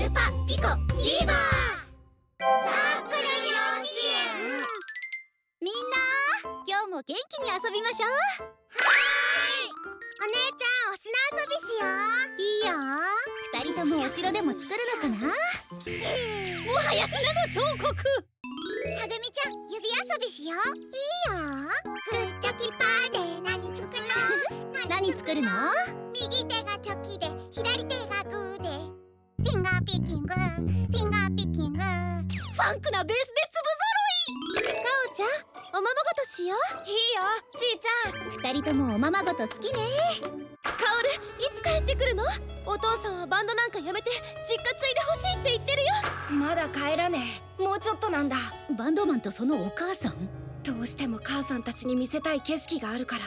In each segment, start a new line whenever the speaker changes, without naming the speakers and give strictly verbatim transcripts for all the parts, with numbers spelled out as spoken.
ルパピコフィーバー。サークル幼稚園。
みんな今日も元気に遊びましょう。
はーい。お姉ちゃん、お砂遊びしよう。
いいよ。二人ともお城でも作るのかな。もはや砂の彫刻。
はぐみちゃん、指遊びしよう。いいよ。グーチョキパーで何作ろう。
何作るの？
右手がチョキで左手がグーでフィンガーピッキング、フィンガーピッキング。
ファンクなベースで粒揃い。かおちゃん、おままごとしよう。いいよ、ちーちゃん。二人ともおままごと好きね。かおる、いつ帰ってくるの？お父さんはバンドなんかやめて実家継いでほしいって言ってるよ。
まだ帰らねえ。もうちょっとなんだ。
バンドマンとそのお母さん？
どうしても母さんたちに見せたい景色があるから、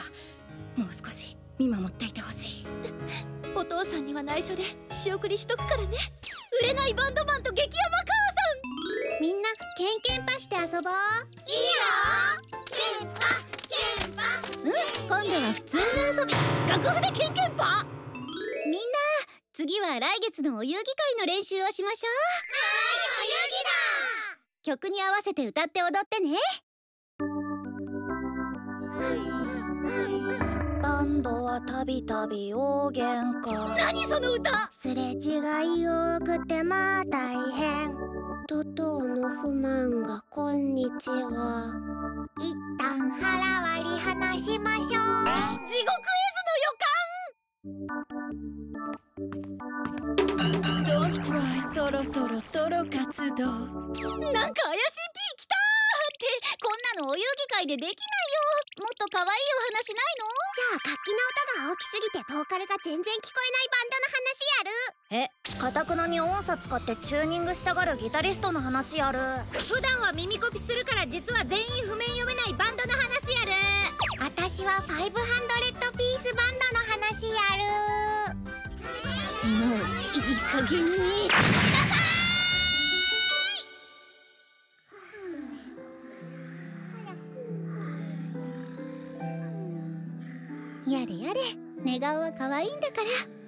もう少し見守っていてほしい。
お父さんには内緒で仕送りしとくからね。売れないバンドマンと激ヤマ母さん。
みんなケンケンパして遊ぼう。いいよ。ケンパケンパ。
うん、今度は普通の遊び。楽譜でケンケンパ。みんな次は来月のお遊戯会の練習をしましょう。
はーい、お遊戯だ。
曲に合わせて歌って踊ってね。
バンドはたびたび大喧嘩。
何その歌。
すれ違い多くてまあ大変。怒涛の不満がこんにちは。一旦腹割り話しましょう。
地獄絵図の予感。
Don't cry、 そろそろソロ活動。
なんか怪しいピーきたーって、こんなのお遊戯会でできないよ。もっと可愛いお話ないの？
じゃあ楽器の音が大きすぎてボーカルが全然聞こえないバンドの話やる。
え、かたくなに音差使ってチューニングしたがるギタリストの話やる。
普段は耳コピするから実は全員譜面読めないバンドの話やる。私はファイブハンドレッドピースバンドの話やる。
もういい加減にしなさい。やれやれ、寝顔は可愛いんだから。